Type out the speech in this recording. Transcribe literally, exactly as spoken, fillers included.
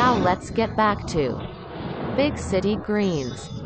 Now let's get back to big city greens.